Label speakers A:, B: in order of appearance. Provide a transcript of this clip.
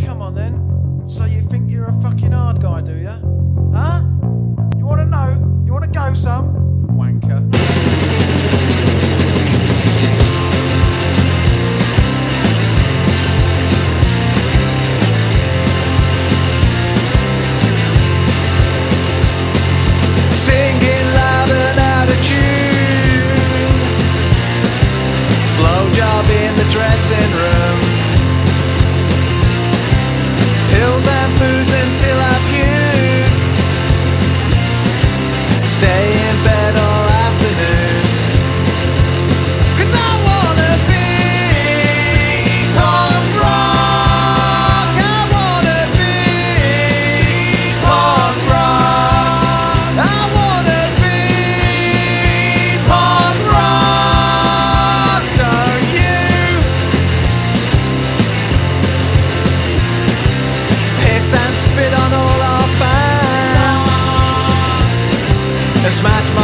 A: Come on then. So you think you're a fucking hard guy, do ya? Huh? You wanna know? You wanna go some? Wanker. Singing loud and out of tune. Blowjob in the dressing room. Pills and booze until I puke. Stay in bed all afternoon. 'Cause I wanna be punk rock. I wanna be punk rock. I wanna be punk rock. Don't you? Piss and spit on all our fans and smash my